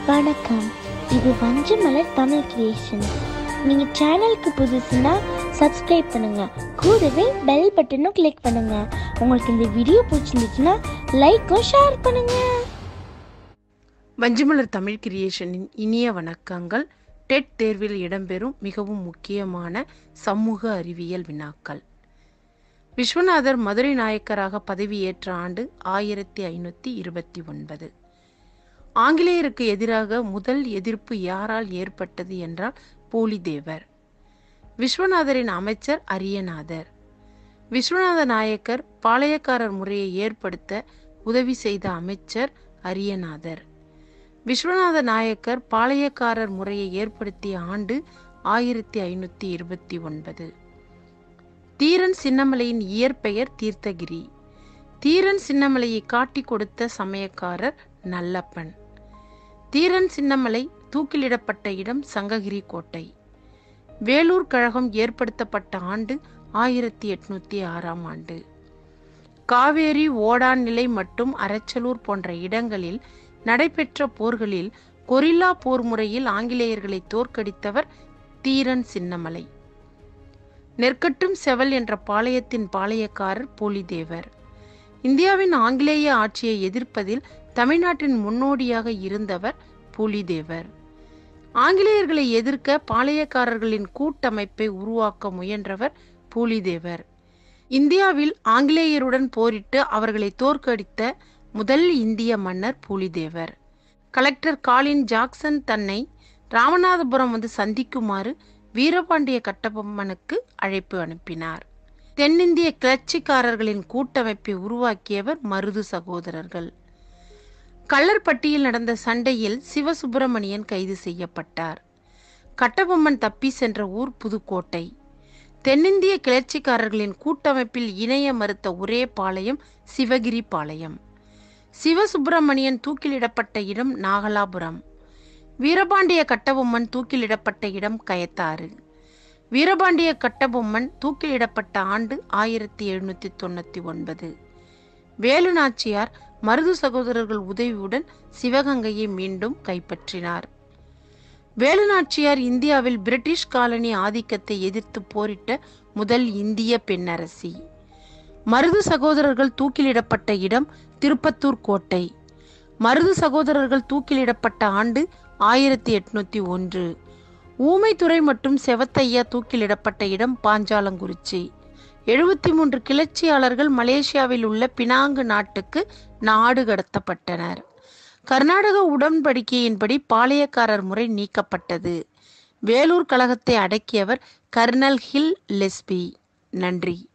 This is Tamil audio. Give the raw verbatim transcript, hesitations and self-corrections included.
வணக்கம், இது வஞ்சமலர் தமிழ் கிரியேஷன். நீங்க சேனலுக்கு புதுசுன்னா சப்ஸ்கிரைப் பண்ணுங்க, கூடவே பெல் பட்டனும் கிளிக் பண்ணுங்க. உங்களுக்கு இந்த வீடியோ பிடிச்சிருந்துச்சுன்னா லைக்கும் ஷேர் பண்ணுங்க. வஞ்சமலர் தமிழ் கிரியேஷனின் இனிய வணக்கங்கள். டெட் தேர்வில் இடம்பெறும் மிகவும் முக்கியமான சமூக அறிவியல் வினாக்கள். விஸ்வநாதர் மதுரை நாயக்கராக பதவியேற்ற ஆண்டு ஆயிரத்தி ஐநூற்றி இருபத்தி ஒன்பது. ஆங்கிலேயருக்கு எதிராக முதல் எதிர்ப்பு யாரால் ஏற்பட்டது என்றால் பூலிதேவர். விஸ்வநாதரின் அமைச்சர் அரியநாதர். விஸ்வநாத நாயக்கர் பாளையக்காரர் முறையை ஏற்படுத்த உதவி செய்த அமைச்சர் அரியநாதர். விஸ்வநாத நாயக்கர் பாளையக்காரர் முறையை ஏற்படுத்திய ஆண்டு ஆயிரத்தி ஐநூற்றி இருபத்தி ஒன்பது. தீரன் சின்னமலையின் இயற்பெயர் தீர்த்தகிரி. தீரன் சின்னமலையை காட்டி கொடுத்த சமயக்காரர் நல்லப்பன். தீரன் சின்னமலை தூக்கிலிடப்பட்ட இடம் சங்ககிரி கோட்டை. வேலூர் கழகம் ஏற்படுத்தப்பட்ட ஆண்டு ஆயிரத்தி எட்நூத்தி ஆறாம் ஆண்டு. காவேரி, ஓடான் நிலை மற்றும் அரச்சலூர் போன்ற இடங்களில் நடைபெற்ற போர்களில் கொரில்லா போர் முறையில் ஆங்கிலேயர்களை தோற்கடித்தவர் தீரன் சின்னமலை. நெற்கட்டும் செவல் என்ற பாளையத்தின் பாளையக்காரர் பூலிதேவர். இந்தியாவின் ஆங்கிலேய ஆட்சியை எதிர்ப்பதில் தமிழ்நாட்டின் முன்னோடியாக இருந்தவர் பூலிதேவர். ஆங்கிலேயர்களை எதிர்க்க பாளையக்காரர்களின் கூட்டமைப்பை உருவாக்க முயன்றவர் பூலிதேவர். இந்தியாவில் ஆங்கிலேயருடன் போரிட்டு அவர்களை தோற்கடித்த முதல் இந்திய மன்னர் பூலிதேவர். கலெக்டர் காலின் ஜாக்சன் தன்னை ராமநாதபுரம் வந்து சந்திக்குமாறு வீரபாண்டிய கட்டபொம்மனுக்கு அழைப்பு அனுப்பினார். தென்னிந்திய கிளர்ச்சிக்காரர்களின் கூட்டமைப்பை உருவாக்கியவர் மருது சகோதரர்கள். கள்ளர்பட்டியில் நடந்த சண்டையில் சிவசுப்பிரமணியன் கைது செய்யப்பட்டார். கட்டபொம்மன் தப்பி சென்ற ஊர் புதுக்கோட்டை. தென்னிந்திய கிளர்ச்சிக்காரர்களின் கூட்டமைப்பில் இணைய மறுத்த ஒரே பாளையம் சிவகிரி பாளையம். சிவசுப்பிரமணியன் தூக்கிலிடப்பட்ட இடம் நாகலாபுரம். வீரபாண்டிய கட்டபொம்மன் தூக்கிலிடப்பட்ட இடம் கயத்தாறு. வீரபாண்டிய கட்டபொம்மன் தூக்கிலிடப்பட்ட ஆண்டு ஆயிரத்தி எழுநூத்தி தொண்ணூத்தி ஒன்பது. வேலு நாச்சியார் மருது சகோதரர்கள் உதவியுடன் சிவகங்கையை மீண்டும் கைப்பற்றினார். வேலு நாச்சியார் இந்தியாவில் பிரிட்டிஷ் காலனி ஆதிக்கத்தை எதிர்த்து போரிட்ட முதல் இந்திய பெண்ணரசி. மருது சகோதரர்கள் தூக்கிலிடப்பட்ட இடம் திருப்பத்தூர் கோட்டை. மருது சகோதரர்கள் தூக்கிலிடப்பட்ட ஆண்டு ஆயிரத்தி எட்நூத்தி ஒன்று. ஊமைத்துறை மற்றும் செவத்தையா தூக்கிலிடப்பட்ட இடம் பாஞ்சாலங்குறிச்சி. எழுபத்தி மூன்று கிளர்ச்சியாளர்கள் மலேசியாவில் உள்ள பினாங்கு நாட்டுக்கு நாடு கடத்தப்பட்டனர். கர்நாடக உடன்படிக்கையின்படி பாளையக்காரர் முறை நீக்கப்பட்டது. வேலூர் கழகத்தை அடக்கியவர் கர்னல் ஹில் லெஸ்பி. நன்றி.